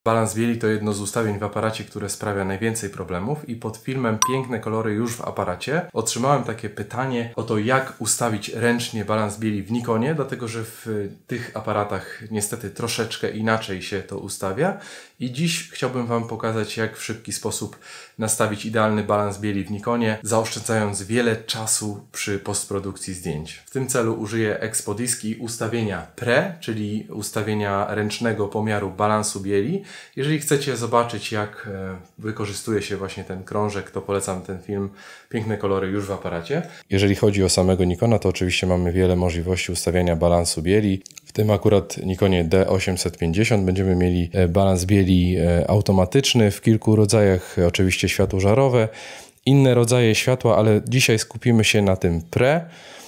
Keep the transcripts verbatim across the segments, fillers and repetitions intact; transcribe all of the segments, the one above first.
Balans bieli to jedno z ustawień w aparacie, które sprawia najwięcej problemów i pod filmem Piękne kolory już w aparacie otrzymałem takie pytanie o to, jak ustawić ręcznie balans bieli w Nikonie, dlatego że w tych aparatach niestety troszeczkę inaczej się to ustawia i dziś chciałbym Wam pokazać, jak w szybki sposób nastawić idealny balans bieli w Nikonie, zaoszczędzając wiele czasu przy postprodukcji zdjęć. W tym celu użyję Expodisk i ustawienia Pre, czyli ustawienia ręcznego pomiaru balansu bieli. Jeżeli chcecie zobaczyć, jak wykorzystuje się właśnie ten krążek, to polecam ten film Piękne kolory już w aparacie. Jeżeli chodzi o samego Nikona, to oczywiście mamy wiele możliwości ustawiania balansu bieli. W tym akurat Nikonie D osiemset pięćdziesiąt będziemy mieli balans bieli automatyczny w kilku rodzajach, oczywiście światło-żarowe, inne rodzaje światła, ale dzisiaj skupimy się na tym Pre.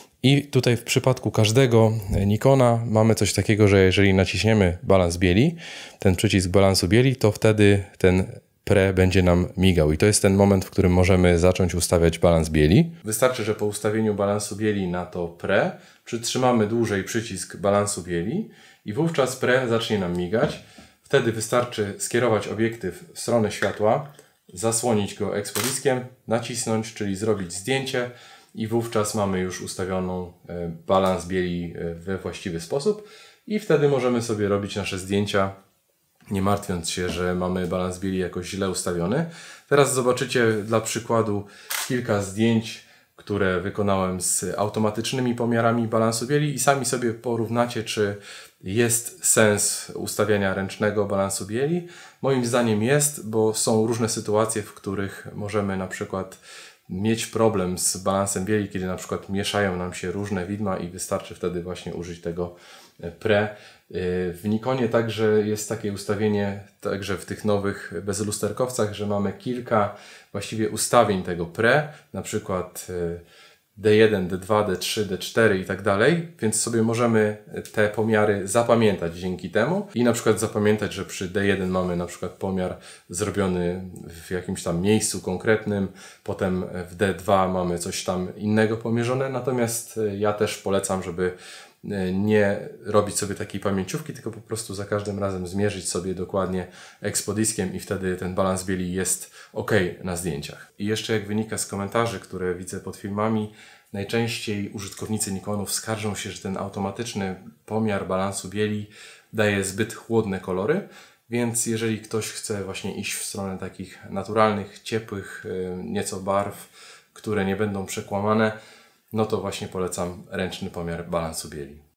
I tutaj w przypadku każdego Nikona mamy coś takiego, że jeżeli naciśniemy balans bieli, ten przycisk balansu bieli, to wtedy ten Pre będzie nam migał. I to jest ten moment, w którym możemy zacząć ustawiać balans bieli. Wystarczy, że po ustawieniu balansu bieli na to Pre przytrzymamy dłużej przycisk balansu bieli i wówczas Pre zacznie nam migać. Wtedy wystarczy skierować obiektyw w stronę światła, zasłonić go Expodiskiem, nacisnąć, czyli zrobić zdjęcie. I wówczas mamy już ustawioną balans bieli we właściwy sposób i wtedy możemy sobie robić nasze zdjęcia, nie martwiąc się, że mamy balans bieli jakoś źle ustawiony. Teraz zobaczycie dla przykładu kilka zdjęć, które wykonałem z automatycznymi pomiarami balansu bieli i sami sobie porównacie, czy jest sens ustawiania ręcznego balansu bieli. Moim zdaniem jest, bo są różne sytuacje, w których możemy na przykład mieć problem z balansem bieli, kiedy na przykład mieszają nam się różne widma i wystarczy wtedy właśnie użyć tego Pre. W Nikonie także jest takie ustawienie, także w tych nowych bezlusterkowcach, że mamy kilka właściwie ustawień tego Pre, na przykład D jeden, D dwa, D trzy, D cztery i tak dalej, więc sobie możemy te pomiary zapamiętać dzięki temu i na przykład zapamiętać, że przy D jeden mamy na przykład pomiar zrobiony w jakimś tam miejscu konkretnym, potem w D dwa mamy coś tam innego pomierzone, natomiast ja też polecam, żeby nie robić sobie takiej pamięciówki, tylko po prostu za każdym razem zmierzyć sobie dokładnie Expodiskiem i wtedy ten balans bieli jest ok na zdjęciach. I jeszcze jak wynika z komentarzy, które widzę pod filmami, najczęściej użytkownicy Nikonów skarżą się, że ten automatyczny pomiar balansu bieli daje zbyt chłodne kolory, więc jeżeli ktoś chce właśnie iść w stronę takich naturalnych, ciepłych nieco barw, które nie będą przekłamane, no to właśnie polecam ręczny pomiar balansu bieli.